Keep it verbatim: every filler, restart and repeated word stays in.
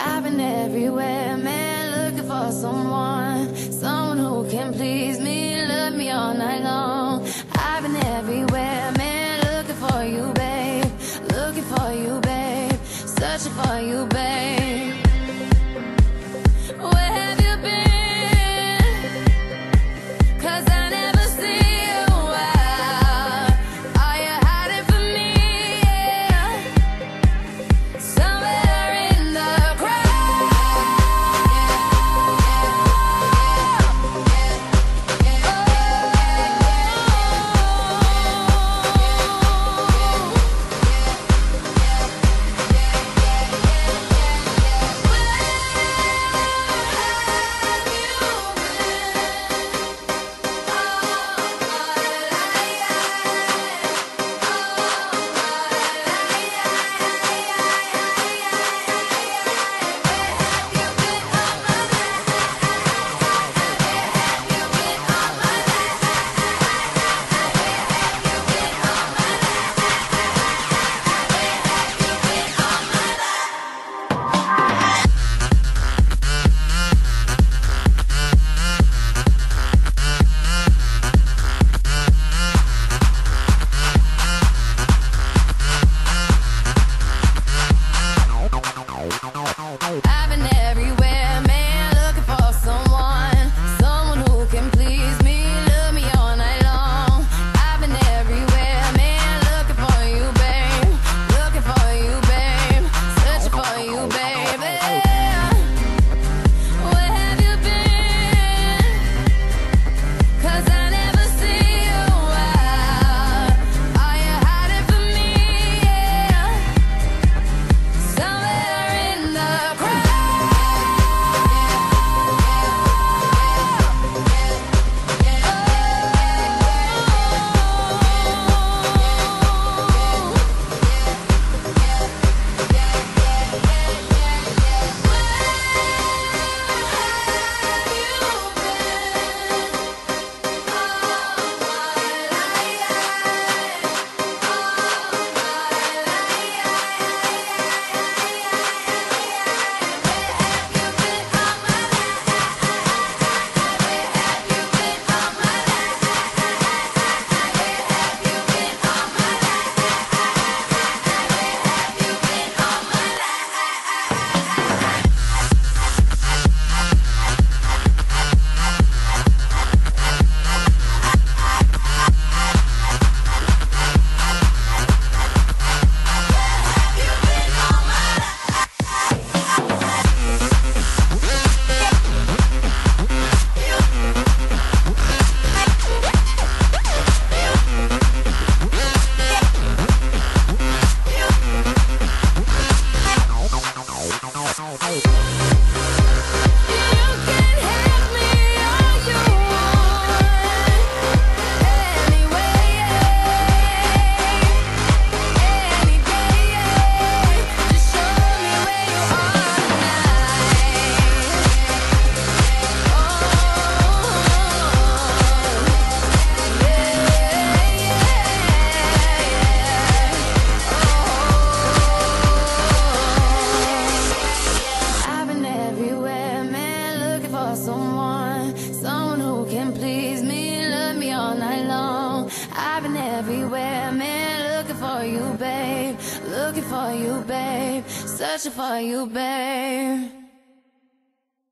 I've been everywhere, man, looking for someone, someone who can please me, love me all night long. I've been everywhere, man, looking for you, babe, looking for you, babe, searching for you, babe. Where have you been? 'Cause I never see you out. Are you hiding from me? Yeah. Somewhere in the crowd. I've been everywhere, man, looking for someone, someone who can please me, love me all night long. I've been everywhere, man, looking for you, babe, looking for you, babe, searching for you, baby. Where have you been? 'Cause I never see you out. Are you hiding from me? Yeah. Somewhere in the someone, someone who can please me, love me all night long. I've been everywhere, man, looking for you, babe, looking for you, babe, searching for you, babe.